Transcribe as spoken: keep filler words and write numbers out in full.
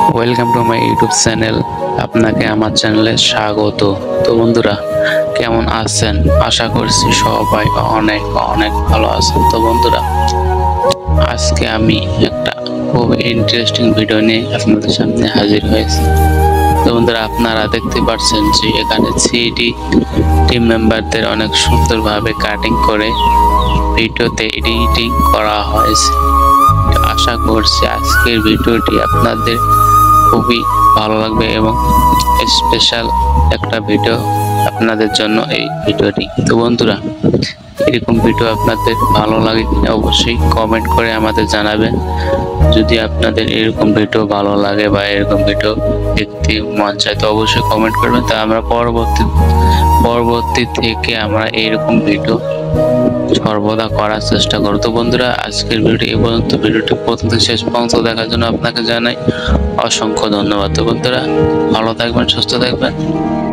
Welcome to my YouTube channel. আপনাকে আমার চ্যানেলে স্বাগত। তো বন্ধুরা, কেমন আছেন? আশা করছি সবাই অনেক অনেক ভালো আছেন। তো বন্ধুরা, আজকে আমি একটা খুব ইন্টারেস্টিং ভিডিও নিয়ে আপনাদের সামনে হাজির হয়েছি। তো বন্ধুরা, আপনারা দেখতে পাচ্ছেন যে এখানে সিআইডি টিম মেম্বারদের অনেক সুন্দরভাবে কাটিং করে ভিডিওতে এডিটিং করা হয়েছে। আশা করছি আজকের ভিডিওটি আপনাদের খুবই ভালো লাগবে এবং স্পেশাল একটা ভিডিও আপনাদের জন্য এই ভিডিওটি। তো বন্ধুরা, এরকম ভিডিও আপনাদের ভালো লাগে কিনা অবশ্যই কমেন্ট করে আমাদের জানাবেন। যদি আপনাদের এরকম ভিডিও ভালো লাগে বা এরকম ভিডিও দেখতে মন চায় তো অবশ্যই কমেন্ট করবেন। তা আমরা পরবর্তী পরবর্তী থেকে আমরা এরকম ভিডিও সর্বদা করার চেষ্টা করব। তো বন্ধুরা, আজকের ভিডিওটি এই পর্যন্ত। ভিডিওটি প্রথম থেকে শেষ পর্যন্ত দেখার জন্য আপনাকে জানাই অসংখ্য ধন্যবাদ। তো বন্ধুরা, ভালো থাকবেন, সুস্থ থাকবেন।